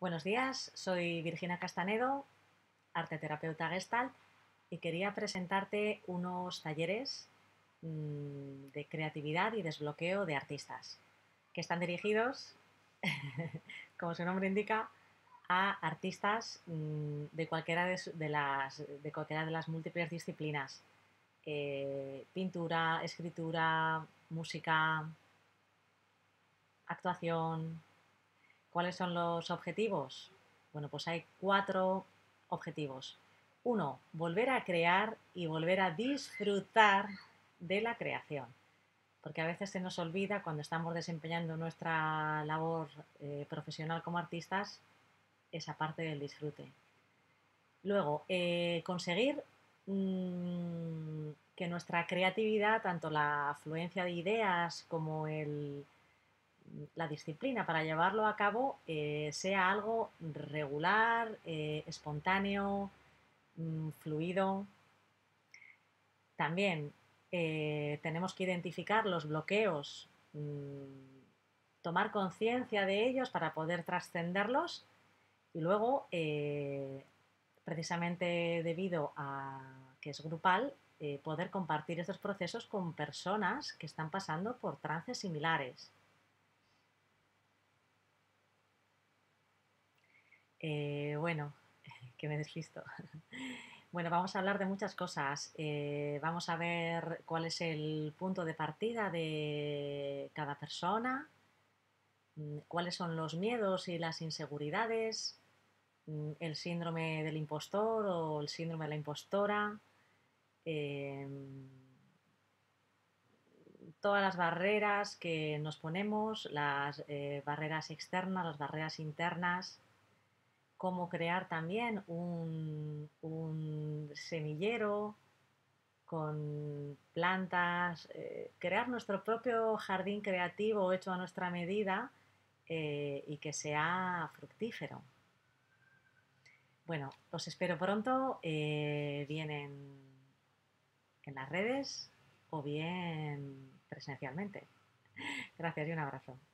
Buenos días, soy Virginia Castanedo, arteterapeuta Gestalt, y quería presentarte unos talleres de creatividad y desbloqueo de artistas, que están dirigidos, como su nombre indica, a artistas de cualquiera de cualquiera de las múltiples disciplinas: pintura, escritura, música, actuación. ¿Cuáles son los objetivos? Bueno, pues hay 4 objetivos. Uno, volver a crear y volver a disfrutar de la creación. Porque a veces se nos olvida, cuando estamos desempeñando nuestra labor profesional como artistas, esa parte del disfrute. Luego, conseguir que nuestra creatividad, tanto la afluencia de ideas como la disciplina para llevarlo a cabo, sea algo regular, espontáneo, fluido. También tenemos que identificar los bloqueos, tomar conciencia de ellos para poder trascenderlos, y luego, precisamente debido a que es grupal, poder compartir estos procesos con personas que están pasando por trances similares. Bueno, que me despisto. Bueno, vamos a hablar de muchas cosas. Vamos a ver cuál es el punto de partida de cada persona, cuáles son los miedos y las inseguridades, el síndrome del impostor o el síndrome de la impostora, eh, todas las barreras que nos ponemos, las barreras externas, las barreras internas. Cómo crear también un semillero con plantas, crear nuestro propio jardín creativo hecho a nuestra medida, y que sea fructífero. Bueno, os espero pronto, bien en las redes o bien presencialmente. Gracias y un abrazo.